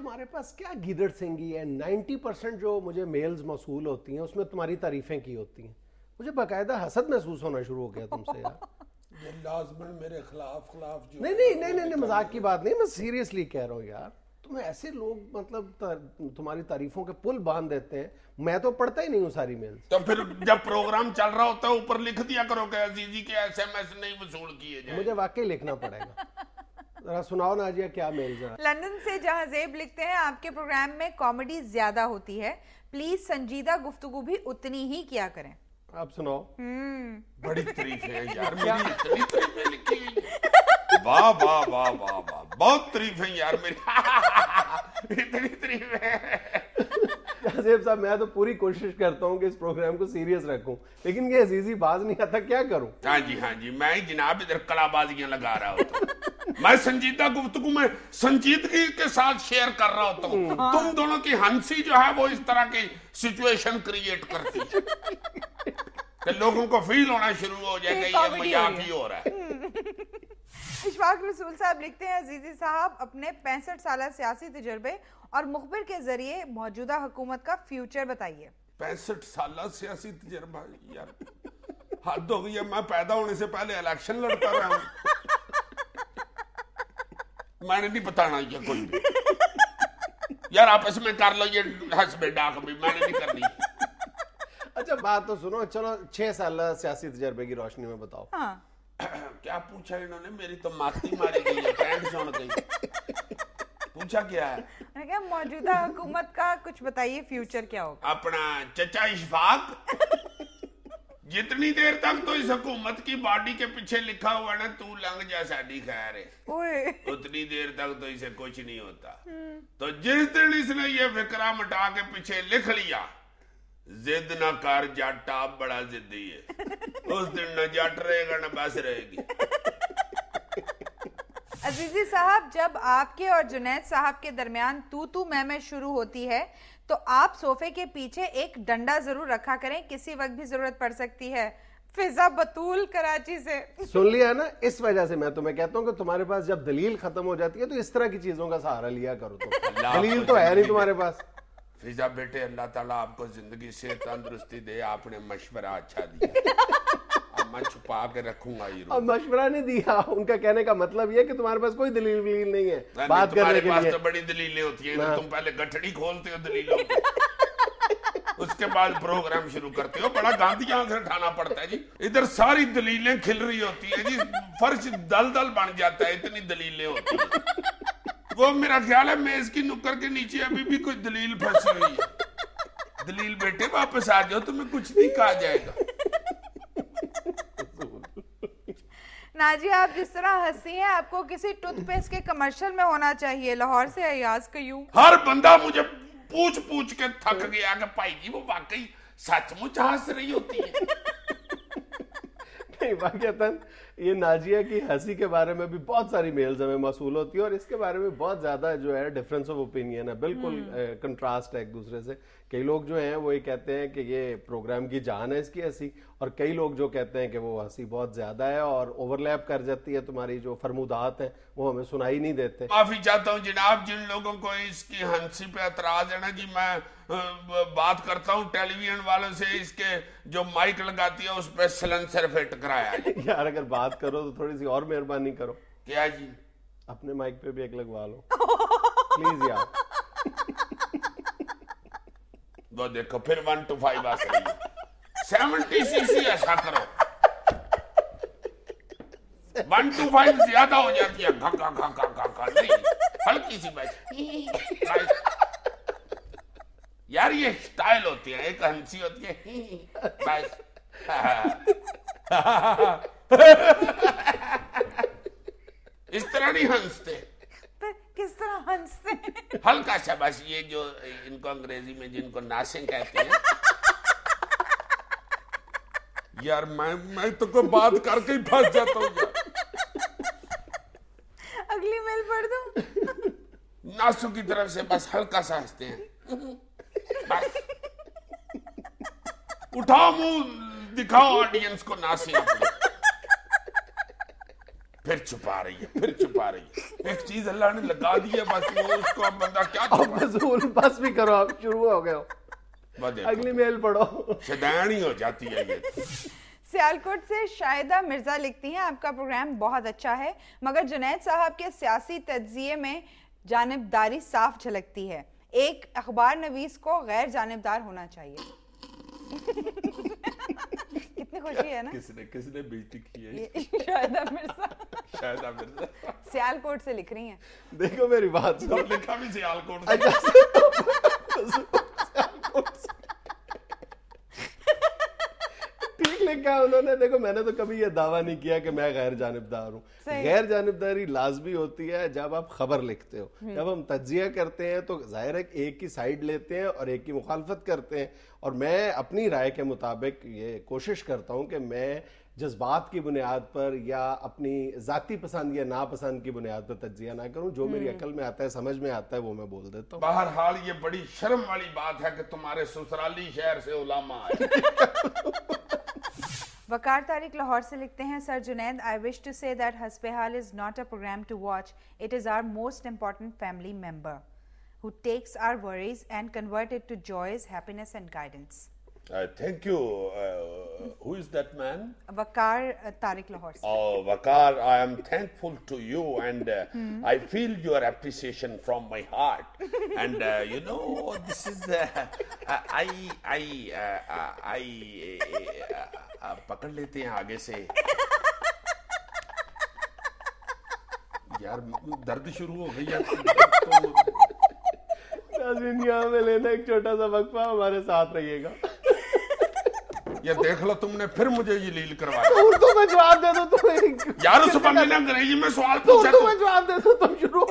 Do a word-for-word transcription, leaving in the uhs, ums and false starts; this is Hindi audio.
तुम्हारे पास क्या गीदड़ सिंगी है? नाइन्टी परसेंट जो मुझे मेल्स मौसूल होती हैं उसमें तुम्हारी तारीफें की होती हैं। मुझे बाकायदा हसद महसूस होना शुरू हो गया तुमसे यार। ये लाजमन मेरे खिलाफ खिलाफ जो नहीं नहीं नहीं नहीं मजाक की बात नहीं, मैं सीरियसली कह रहा हूँ यार। तुम्हें ऐसे लोग मतलब तुम्हारी तारीफों के पुल बांध देते हैं। मैं तो पढ़ता ही नहीं हूँ सारी मेल्स। तो फिर जब प्रोग्राम चल रहा होता है ऊपर लिख दिया करो कि अजीजी के एसएमएस नहीं वसूल किए जाए। मुझे वाकई लिखना पड़ेगा। जरा सुनाओ नाजिया क्या मेल्स है। लंदन से जहाजेब लिखते हैं, आपके प्रोग्राम में कॉमेडी ज्यादा होती है, प्लीज संजीदा गुफ्तगू भी उतनी ही किया करें। आप सुनाओ। बड़ी तारीफ है यार, मेरी इतनी तारीफें लिखी हुई। वाह वाह वाह वाह वाह, बहुत तारीफ है यार मेरी। इतनी तारीफ है। जहाजेब साहब मैं तो पूरी कोशिश करता हूँ कि इस प्रोग्राम को सीरियस रखूं, लेकिन ये अजीजी बाज नहीं आता, क्या करूं? हाँ जी हाँ जी, मैं जनाब इधर कलाबाजियां लगा रहा होता। मैं संजीदा गुफ्तगू में संजीदगी के साथ शेयर कर रहा होता हूँ। तुम दोनों की हंसी जो है वो इस तरह की सिचुएशन क्रिएट करती है कि लोगों को फील होना शुरू हो जाएगा ये मजाक ही हो रहा है। इशफाक रसूल साहब लिखते हैं, अजीजी साहब अपने पैंसठ साल सियासी तजुर्बे और मुखबिर के जरिए मौजूदा हुकूमत का फ्यूचर बताइए। पैंसठ साल सियासी तजुर्बा यार, हद हो गई है। मैं पैदा होने से पहले इलेक्शन लड़ता रहा हूं। मैंने नहीं बताना ये कोई भी यार, आपस में कर लो ये हस्बैंड डाक भी, मैंने नहीं करनी। अच्छा बात तो सुनो, चलो छह साल सियासी तजर्बे की रोशनी में बताओ। हाँ। क्या पूछा इन्होंने? मेरी तो माती मारी गई है, पैंट सुन गई। पूछा क्या है? मैंने कहा मौजूदा हुकूमत का कुछ बताइए, फ्यूचर क्या होगा। अपना चचा इशफाक, जितनी देर तक तो इस हुकूमत की बॉडी के पीछे लिखा हुआ ना तू लंघ जा साडी खैर है, उतनी देर तक तो इसे कुछ नहीं होता। तो जिस दिन इसने ये फिक्रा मिटा के पीछे लिख लिया, जिद ना कर जट आप बड़ा जिद्दी है, उस दिन न जट रहेगा न बस रहेगी। अजीजी साहब, जब आपके और जुनैद साहब के दरमियान तू तू मैं मैं शुरू होती है तो आप सोफे के पीछे एक डंडा जरूर रखा करें, किसी वक्त भी जरूरत पड़ सकती है। फिजा बतूल कराची से। सुन लिया ना, इस वजह से मैं तुम्हें कहता हूँ कि तुम्हारे पास जब दलील खत्म हो जाती है तो इस तरह की चीजों का सहारा लिया करो। तो दलील तो है नहीं तुम्हारे पास। फिजा बेटे, अल्लाह ताला आपको जिंदगी से तंदुरुस्ती दे, आपने मशवरा अच्छा दिया। अब मैं छुपा के रखूंगा ये। अब मशवरा नहीं दिया, उनका कहने का मतलब ये कि तुम्हारे पास कोई दलील वलील नहीं है नहीं, बात करने के पास लिए। तो बड़ी दलीलें होती हैं, तुम पहले गठड़ी खोलते हो दलीलों की, उसके बाद प्रोग्राम शुरू करते हो। बड़ा गांधी यहाँ से उठाना पड़ता है जी। इधर सारी दलीलें खिल रही होती है जी, फर्श दल दल बन जाता है, इतनी दलीलें होती है। वो मेरा ख्याल है मेज की नुक्कर के नीचे अभी भी कोई दलील फंसी हुई है। दलील बेटे वापस आ जाओ, तुम्हें कुछ नहीं कहा जाएगा। नाजिया, आप जिस तरह हंसी हैं आपको किसी टूथपेस्ट के कमर्शियल में होना चाहिए। लाहौर से अयाज कयूम। हर बंदा मुझे पूछ पूछ के थक गया कि भाई जी वो वाकई सचमुच हंस रही होती है। नहीं, वाकईतन ये नाजिया की हंसी के बारे में भी बहुत सारी मेल्स हमें मौसूल होती है और इसके बारे में बहुत ज्यादा जो है डिफरेंस ऑफ ओपिनियन है, बिल्कुल कंट्रास्ट है एक दूसरे से। कई लोग जो हैं वो ये कहते हैं कि ये प्रोग्राम की जान है इसकी हंसी, और कई लोग जो कहते हैं कि वो हंसी बहुत ज्यादा है और ओवरलैप कर जाती है, तुम्हारी जो फरमुदात हैं वो हमें सुनाई नहीं देते। माफी चाहता हूँ जनाब, जिन लोगों को इसकी हंसी पे एतराज है ना जी, मैं बात करता हूँ टेलीविजन वालों से, इसके जो माइक लगाती है उस पर सलेंसर फिट कराया यार अगर बात करो तो थोड़ी सी और मेहरबानी करो। क्या जी? अपने माइक पे भी एक लगवा लो प्लीज यार। वो देखो फिर वन टू फाइव आ रही है। सेवेंटी सीसी ऐसा करो, वन टू फाइव ज्यादा हो जाती है। घा घा घा घा घा घा नहीं, हल्की सी बस। यार ये स्टाइल होती है, एक हंसी होती है बस। इस तरह नहीं हंसते। किस तरह हंसते? हल्का सा बस, ये जो इनको अंग्रेजी में जिनको नासिंग कहते हैं। यार मैं मैं तो कोई बात करके ही फंस जाता हूँ यार। अगली मेल पढ़ दूं? नासू की तरफ से बस हल्का सा हंसते हैं बस। उठाओ मुंह दिखाओ ऑडियंस को नासिंग अपनी। फिर फिर छुपा रही है, फिर छुपा रही है। एक चीज अल्लाह ने लगा दी है, बस वो उसको अब बंदा क्या छुपा। बस भी करो, आप शुरू हो गए हो, अगली मेल पढ़ो, शैतान ही हो जाती है ये। सियालकोट से शाहिदा मिर्जा लिखती हैं, आपका प्रोग्राम बहुत अच्छा है, मगर जुनैद साहब के सियासी तज्जिये में जानिबदारी साफ झलकती है। एक अखबार नवीस को गैर जानिबदार होना चाहिए। कितनी खुशी है ना। किसने किसने बेइज्जती की है? शाहिदा मिर्जा। शाहिदा मिर्जा सियालकोट से लिख रही हैं। देखो मेरी बात सुन, लिखा भी सियालकोट से। ठीक लिखा उन्होंने। देखो मैंने तो कभी ये दावा नहीं किया कि मैं गैर जानिबदार हूँ। गैर जानिबदारी लाजमी होती है जब आप खबर लिखते हो। जब हम तज्जिया करते हैं तो जाहिर है एक की साइड लेते हैं और एक की मुखालफत करते हैं, और मैं अपनी राय के मुताबिक ये कोशिश करता हूँ कि मैं जज्बात की बुनियाद पर या अपनी जाती पसंद या नापसंद की बुनियाद पर तज्जिया ना करूं। जो मेरी अकल में आता है, समझ में आता है, वो मैं बोल देता हूँ। बहरहाल ये बड़ी शर्म वाली बात है कि तुम्हारे ससुराली शहर से उलामा है। वकार तारिक लाहौर से लिखते हैं, sir Junaid, I wish to say that Hasbehaal is not a programme to watch, it is our most important family member who takes our worries and convert it to joys, happiness and guidance. Uh, thank you. Uh, who is that man? Vakar uh, Tariq Lahore. Oh, Vakar, I am thankful to you, and uh, hmm. I feel your appreciation from my heart. And uh, you know, this is uh, I I uh, I uh, uh, पकड़ लेते हैं आगे से। यार दर्द शुरू हो गई है। तो यहाँ में लेना एक छोटा सा वक्फा, हमारे साथ रहिएगा। ये देख लो, तुमने फिर मुझे ये लील करवाया। उर्दू में जवाब दे दो तुम। यार उस बंदे ने अंग्रेजी में सवाल पूछा, उर्दू में जवाब दे दो तुम, शुरू